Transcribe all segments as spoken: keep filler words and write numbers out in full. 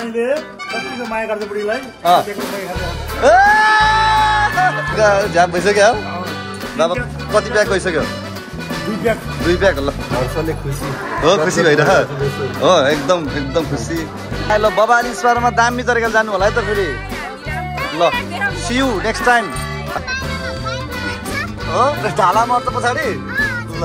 मैले कतिको माया गर्छ बुढीलाई झ्याप भइसक्यो बाबा कति प्याक गइसक्यो दुई प्याक दुई प्याक ल हर्षले खुसी हो खुसी भइरह हो एकदम एकदम खुसी ल बबाली स्वारमा दामी तरिकाले जानु होला है त फेरि ल सी यू नेक्स्ट टाइम हो ढाला मर्छ पछाडि ल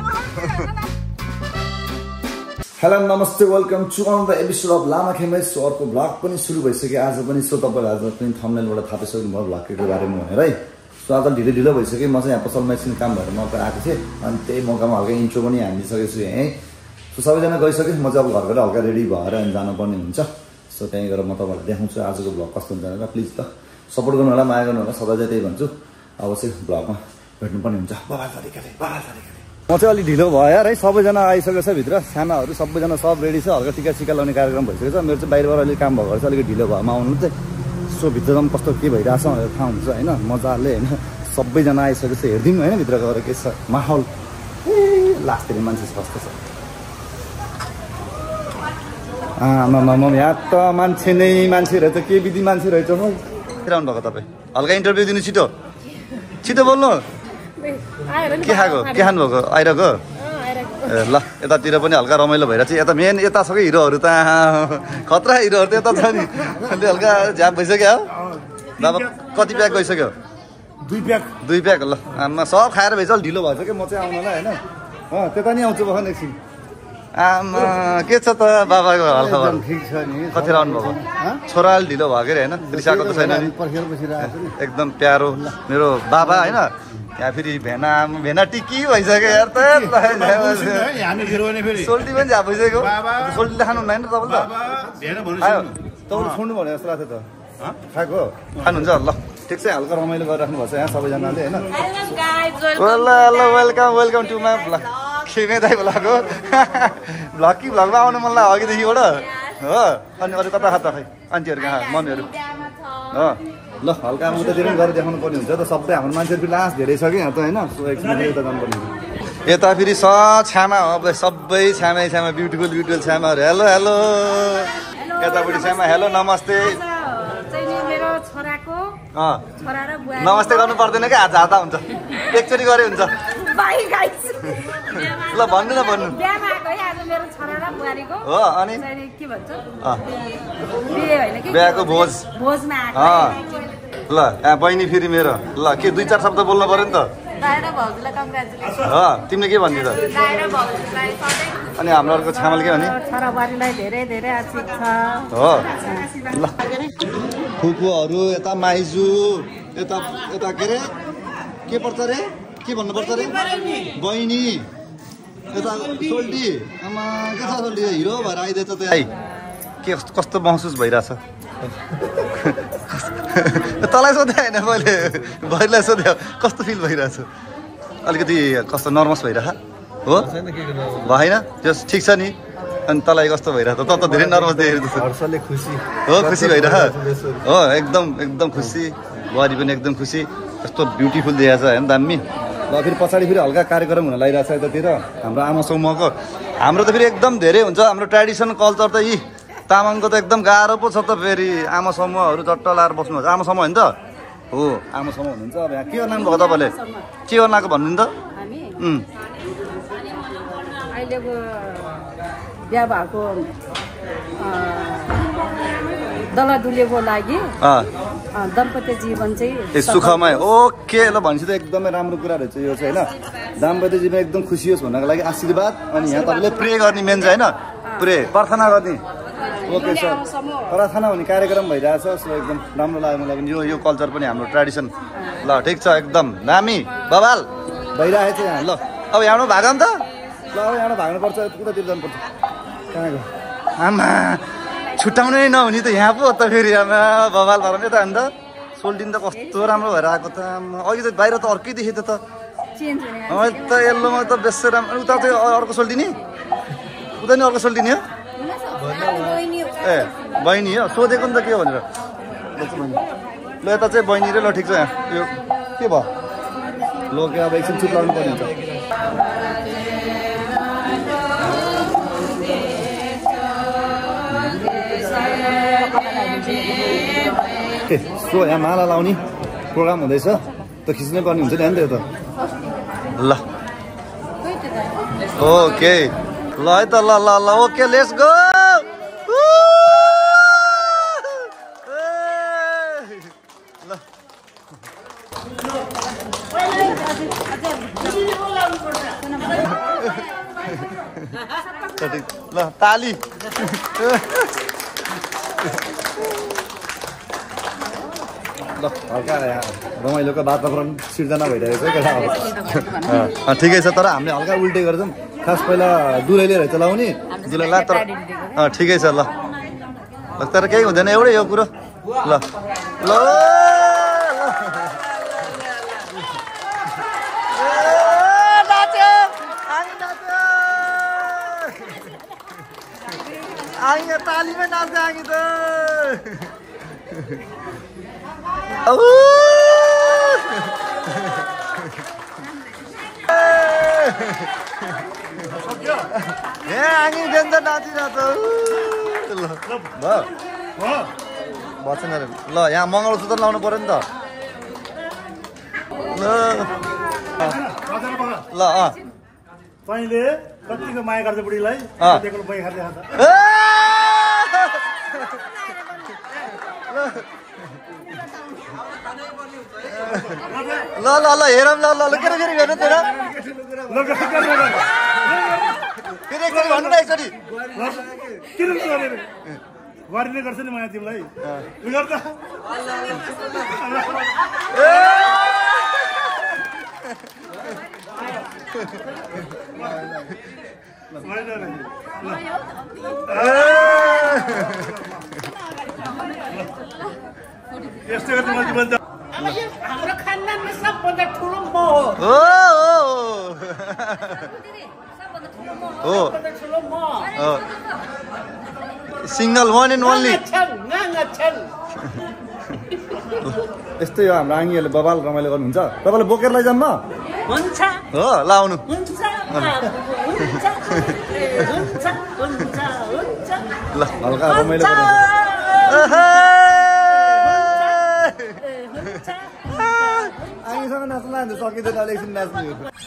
हेलो नमस्ते welcome to on the episode of लामाखेमै सो अर्को भ्लग पनि सुरु भइसक्यो आज पनि सो तपाईँलाई आज पनि थम्बनेलबाट थाहा पाइसक्नु भयो भ्लगको बारेमा भनेर है सो आज ढिलो ढिलो भइसक्यो म चाहिँ यहाँ पसल मेसिन काम भएर म आएको थिएँ अनि त्यही मौकामा हल्का इन्ट्रो पनि हालिसकेको छु यहीँ सो सबैजना गइसक्यो म चाहिँ अब घर गएर हल्का रेडी भएर अनि जानुपर्ने हुन्छ सो त्यहीँ गएर म तपाईँलाई देखाउँछु आजको भ्लग कस्तो हुन्छ भनेर प्लिज त सपोर्ट गर्नु होला माया गर्नु होला सदा चाहिँ त्यही भन्छु अब चाहिँ भ्लगमा भेट्नुपर्ने हुन्छ बाबा तरिकाले बाबा तरिकाले म चाहिँ अलिक ढिलो भयो यार है सबैजना आइसकेको छ भित्र सानाहरू सबैजना सब रेडी छ हल्का टिका सिका लाउने कार्यक्रम भइसकेको छ मेरो चाहिँ बाहिरबाट अलिक काम भएको चाहिँ अलिकति ढिलो भएमा आउनु चाहिँ सो भित्रमा कस्तो के भइरहेछ भनेर थाहा हुन्छ होइन मजाले होइन सबैजना आइसकेको छ हेरिदिउँ होइन भित्र गएर के छ माहौल ए लास्टतिर मान्छे कस्तो छ आमामामा यहाँ त मान्छे नै मान्छे रहेछ के विधि मान्छे रहेछ हौ आउनु भएको तपाईँ हल्का इन्टरभ्यू दिनु छिटो छिटो बोल्नु के खाएको के खानुभएको आइरहेको ए ल यतातिर पनि हल्का रमाइलो भइरहेको छ यता मेन यता छ कि हिरोहरू त खतरा हिरोहरू त यता छ नि अलि हल्का झ्याप भइसक्यो बाबा कति प्याक गइसक्यो दुई प्याक दुई प्याक ल आमा सब खाएर भएछ अलिक ढिलो भएछ कि म चाहिँ आउनलाई होइन अँ त्यता नि आउँछु भएन एकछिन आमा के छ त बाबाको हालखबर ठिक छ नि कति आउनु भएको छोरा अलिक ढिलो भयो कि होइन रिसाएको त छैन नि एकदम प्यारो मेरो बाबा होइन यहाँ फेरि भेना भेना टिकी भइसक्यो यार त सोल्टी पनि झ्याप भइसक्यो सोल्टी त खानु हुँदैन तपाईँले त तपाईँले छोड्नु भने जस्तो लाग्थ्यो त खाएको खानुहुन्छ ल ठिक छ हल्का रमाइलो गरिराख्नु भएको छ यहाँ सबैजनाले होइन ल ल welcome welcome to my vlog खेमे दाइ बोलाएको भ्लग कि भ्लगमा आउनु मन लाग्यो अघिदेखिबाट हो अनि अरू कता खाता खै आन्टीहरू कहाँ मम्मीहरू हो ल हल्का उतातिर पनि गरेर देखाउनु पर्ने हुन्छ त सबै हाम्रो मान्छेहरू फेरि लास्ट धेरै छ कि यहाँ त होइन सो एकछिन यता जानुपर्ने यता फेरि स छ्यामा अब सबै छ्यामै छ्यामा ब्युटिफुल ब्युटिफुल छ्यामाहरू हेलो हेलो यतापट्टि छ्यामा हेलो नमस्ते नमस्ते गर्नु पर्दैन क्या हात हाता हुन्छ एकचोटि गरे हुन्छ ल भन्नु न भन्नु हो अनि बिहाको भोज ल यहाँ बहिनी फेरि मेरो ल के दुई चार शब्द बोल्नु पर्यो नि त तिमीले के भन्ने त अनि हाम्रो अर्को छामल के भने हो ल फुपूहरू यता माइजू यता यता के अरे के पर्छ अरे के भन्नुपर्छ अरे बहिनी यता सोल्टी आमा के छ सोल्टी हिरो भएर आइदिएछ त के कस्तो महसुस भइरहेछ तँलाई सोधेँ होइन मैले बहिनीलाई सोधेँ कस्तो फिल भइरहेछ अलिकति कस्तो नर्भस भइरह हो भएन जस ठिक छ नि अनि तँलाई कस्तो भइरहेछ त त धेरै नर्भस देखेको हर्षले खुसी हो खुसी भइरह हो एकदम एकदम खुसी बुहारी पनि एकदम खुसी कस्तो ब्युटिफुल देखाएको छ होइन दामी ल फेरि पछाडि फेरि हल्का कार्यक्रम हुन लागिरहेछ यतातिर हाम्रो आमा समूहको हाम्रो त फेरि एकदम धेरै हुन्छ हाम्रो ट्रेडिसन कल्चर त यी तामाङको त एकदम गाह्रो पो छ त फेरि आमा समूहहरू चट्ट लाएर बस्नुहुन्छ आमा समूह होइन त हो आमा समूह हुनुहुन्छ अब यहाँ के गर्नु भएको तपाईँले के गर्नु आएको भन्नु नि त बिहा भएको दलादुलीको लागि दाम्पत्य जीवन चाहिँ सुखमय ओके ल भनेपछि त एकदमै राम्रो कुरा रहेछ यो चाहिँ होइन दाम्पत्य जीवन एकदम खुसी होस् भन्नको लागि आशीर्वाद अनि यहाँ तपाईँले प्रे गर्ने मेन चाहिँ होइन प्रे प्रार्थना गर्ने ओके सर प्रार्थना हुने कार्यक्रम भइरहेछ सो एकदम राम्रो लाग्यो मलाई पनि यो यो कल्चर पनि हाम्रो ट्रेडिसन ल ठिक छ एकदम दामी बवाल भइरहेको छ यहाँ ल अब यहाँबाट भागौँ त ल अब यहाँबाट भाग्नुपर्छ उतातिर जानुपर्छ कहाँको आमा छुट्याउनै नहुने त यहाँ पो त फेरि आमा बवाल भएर नि त अन्त सोल्टिन त कस्तो राम्रो भएर आएको त अघि त बाहिर त अर्कै देखेँ त त त यल्लोमा त बेसी राम्रो उता चाहिँ अर्को सोल्टिनी उता नि अर्को सोल्टिनी हो ए बहिनी हो सोधेको नि त के हो भनेर ल यता चाहिँ बहिनी र ल ठिक छ यहाँ यो के भयो ल के अब एकछिन चुप लाग्नु पर्ने हुन्छ ओके सो यहाँ माला लाउने प्रोग्राम हुँदैछ त खिच्नै पर्ने हुन्छ नि त यो त ल ओके ल है त ल ल ल ओके लेट्स गो ल ताली ल हल्का रमाइलोको वातावरण सिर्जना भइरहेको छ केटा ठिकै छ तर हामीले हल्का उल्टे गर्छौँ खास पहिला दुलैले रहेछ लाउने दुलैलाई तर अँ ठिकै छ ल तर केही हुँदैन एउटै यो कुरो ल ल आइए ताली में नाच जाएंगे तो ए आगे बेन्द नाची ना तो ल बच्चन ल यहाँ मङ्गलसूत्र लाउनु पर्यो नि त ल ल अ तैँले कतिको माया गर्छ बुढीलाई देखेको बै खाँदै खाँदा ल ल ल हेरौँ ल ल के फेरि हेर्नु तेरो फेरि एकचोटि भन्नु न एकचोटि किन गरिने गर्छ नि माया तिमीलाई गर्दा यस्तो गर्दै मान्छे भन्छ हाम्रो खानदानमा सबभन्दा ठुलो म हो हो हो सिंगल वान एन्ड ओन्ली यस्तै हो हाम्रो आङ्गीहरूले बबाल रमाइलो गर्नुहुन्छ तपाईँले बोकेर लैजाउँ म हुन्छ हो लाउनु हुन्छ हुन्छ हुन्छ ल हल्का रमाइलो गर्नु आङीसँग नाच्नु लान्छ सकिँदैन अलिक एकछिन नाच्नु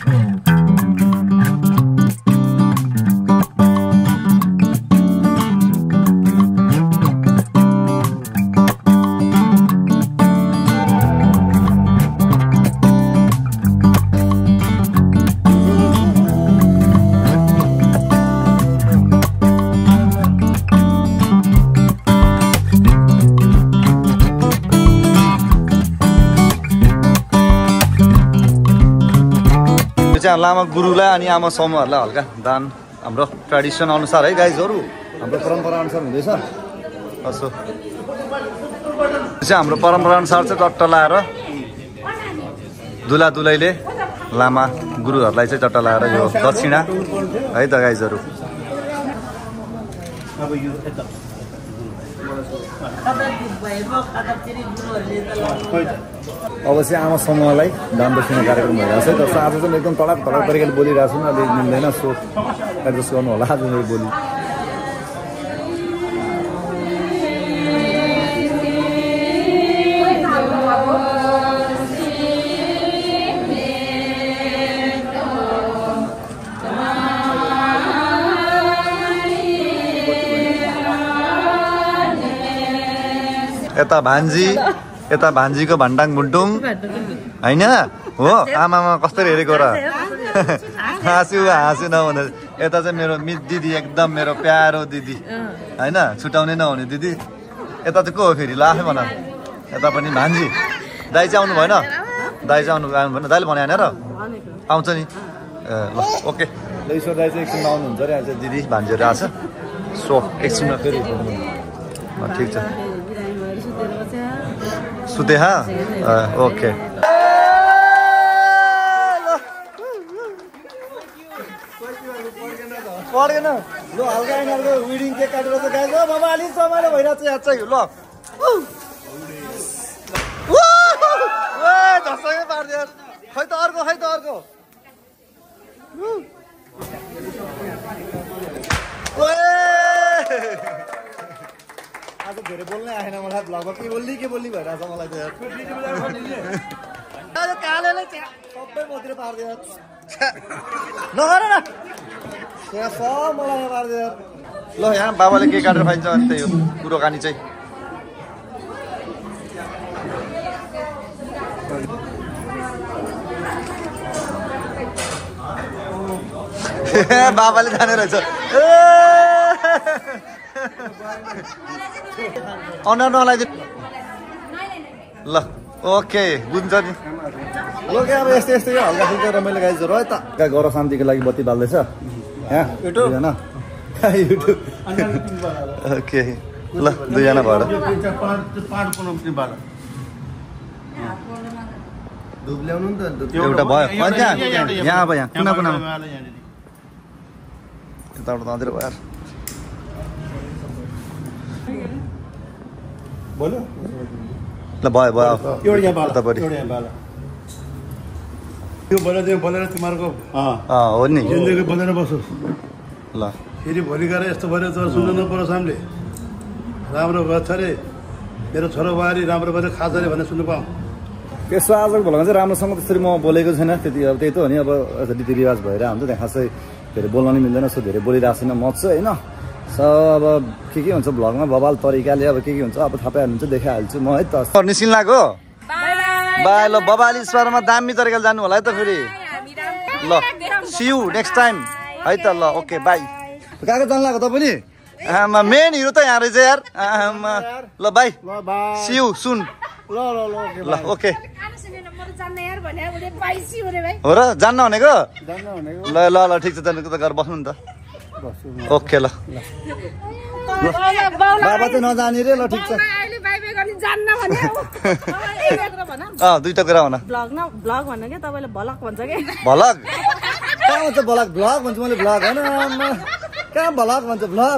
लामा गुरुलाई अनि आमा समूहहरूलाई हल्का दान हाम्रो ट्रेडिसन अनुसार है गाइजहरू हाम्रो परम्परा अनुसार हुँदैछ कसो चाहिँ हाम्रो परम्परा अनुसार चाहिँ टट्ट लाएर दुला दुलैले लामा गुरुहरूलाई चाहिँ टट्ट लाएर यो दक्षिणा है त गाइजहरू अब चाहिँ आमा समूहलाई दान दक्षिणा कार्यक्रम भइरहेको छ है त आज चाहिँ एकदम तडक तडक तरिकाले बोलिरहेको छु अलिक मिल्दैन सो एडजस्ट गर्नु होला आज मेरो बोली यता भान्जी यता भान्जीको भान्डाङ भुन्टुङ होइन हो आमामा कसरी हेरेको र हाँसु हाँसु नहुँदा यता चाहिँ मेरो मित दिदी एकदम मेरो प्यारो दिदी होइन छुटाउनै नहुने दिदी यता चाहिँ को हो फेरि ल आफै भन यता पनि भान्जी दाइ चाहिँ आउनु भएन दाइ चाहिँ आउनु आउनु भएन दाइले भने होइन र आउँछ नि ए ल ओके ल ईश्वर दाइ चाहिँ एकछिनमा आउनुहुन्छ अरे आज दिदी भान्जीहरू आएको छ सो एकछिनमा फेरि ठिक छ सुते हा ओके पढेन ल हल्का यिनीहरूको विडिङ केक काटेर चाहिँ गाइज बाबा अलिक रमाइलो भइरहेको छ याद चाहिँ ल झस्सै पारिदियो खै त अर्को खै त अर्को आज धेरै बोल्नै आएन मलाई ब्लगमा के बोल्ने के बोल्ने भइरहेछ मलाई त यार कालेले सबै मतिर पार्दियो नगर न यहाँ सब मलाई पार्दियो ल यहाँ बाबाले के काटेर खाइन्छ अनि त्यही हो कुरोकानी चाहिँ बाबाले जाने रहेछ अनुहार नलाइदिनु ल ओके बुझ्छ नि ल के अब यस्तै यस्तै हल्का फुल्का रमाइलो गाइज र त गर शान्तिको लागि बत्ती बाल्दैछ यहाँ दुईजना युट्युब ओके ल दुईजना भएर एउटा भयो त्यहाँ यहाँ अब यहाँ कुना कुनामा यताबाट नदिएर भयो यार बोलो ल भयो भयो एउटा यहाँ बाला उतापट्टि एउटा यहाँ बाला त्यो बोलेर त्यो बोलेर तिमीहरूको अँ हो नि जिन्दगी बोलेर बसोस् ल फेरि भोलि गएर यस्तो भयो त सुन्नु नपरोस् हामीले राम्रो गर्छ अरे मेरो छोरो बुहारी राम्रो गरेर खाछ अरे भनेर सुन्नु पाऊँ त्यसो आजको भोलमा चाहिँ राम्रोसँग त्यसरी म बोलेको छैन त्यति अब त्यही त हो नि अब रीतिरिवाज भएर हुन्छ त्यहाँ खासै धेरै बोल्न नि मिल्दैन सो धेरै बोलिरहेको छैन म चाहिँ होइन सो अब के के हुन्छ भ्लगमा बबाल तरिकाले अब के के हुन्छ अब थाहा पाइहाल्नुहुन्छ देखाइहाल्छु म है त निस्किन लाग्यो बाई ल बबालीश्वरमा दामी तरिकाले जानु होला है त फेरि ल सियु नेक्स्ट टाइम है त ल ओके बाई कहाँ जानु लाग्यो त पनि आमा मेन हिरो त यहाँ रहेछ यार आमा ल बाई सियु सुन ल ल ल ल ओके हो र जान्न भनेको ल ल ल ठिक छ त्यहाँदेखि त गएर बस्नु नि त ओके ल बाबा चाहिँ नजाने रे ल ठिक छ अँ दुइटा कुरा हो न ब्लग न ब्लग भन्नु के तपाईँले भलक भन्छ के भलक कहाँ भन्छ भलक भ्लग भन्छु मैले भ्लग होइन कहाँ भलक भन्छ भ्लग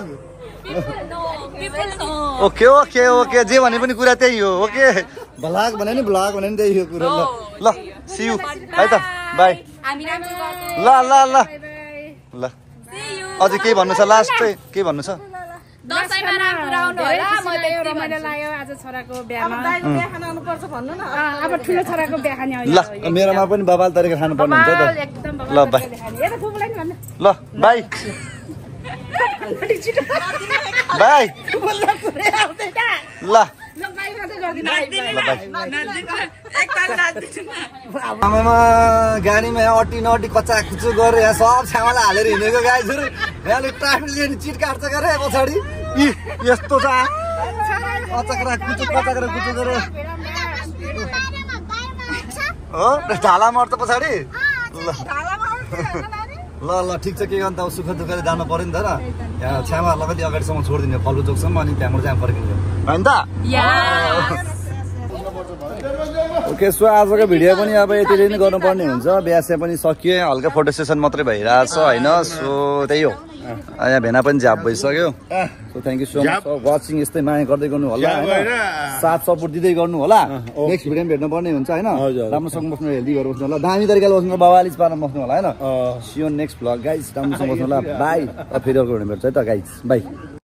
ओके ओके ओके जे भने पनि कुरा त्यही हो ओके भ्लग भने नि भ्लग भने नि त्यही हो कुरा ल ल सियु है त बाई ल ल ल ल अझै केही भन्नु छ लास्ट चाहिँ के भन्नु छ दसैँमा राम्रो आउनु होला मैले यो रमाइलो लाग्यो आज छोराको बिहामा बिहा खान आउनुपर्छ भन्नु न अब ठुलो छोराको बिहा खाने ल मेरोमा पनि बबाल तरिका खानु पर्ने हुन्छ त ल बाई ल बाई बाई ल आमामा गाडीमा यहाँ अटी नअटी कच्चा कुचो गरेर यहाँ सब छामालाई हालेर हिँडेको गाईहरू यहाँले ट्राफिकले नि चिट काट्छ गरे पछाडि इ यस्तो छ कचक्रा कुचो कचक्रा कुचो गरेर हो ढाला मर्छ पछाडि ल ल ल ठिक छ के गर्नु त अब सुख दुःखले जानु पर्यो नि त र यहाँ छ्यामाहरूलाई पनि अगाडिसम्म छोडिदिने फल्गु चोकसम्म अनि त्यहाँबाट चाहिँ फर्किन्छ होइन त ओके सो आजको भिडियो पनि अब यतिले नै गर्नुपर्ने हुन्छ बिहा चाहिँ पनि सकियो हल्का फोटो सेसन मात्रै भइरहेछ होइन सो त्यही हो यहाँ भेना पनि झ्याप भइसक्यो so thank you so much for watching यस्तै माया गर्दै गर्नु होला होइन साथ सपोर्ट दिँदै गर्नु होला नेक्स्ट भिडियोमा भेट्नु पर्ने हुन्छ होइन राम्रोसँग बस्नु हेल्दी गरेर बस्नु होला दामी तरिकाले बस्नु बबालिस पारेर बस्नु होला होइन सियो नेक्स्ट भ्लग गाइज राम्रोसँग बस्नु होला बाई फेरि अर्को भेट्नु भेट्छ है त गाइज बाई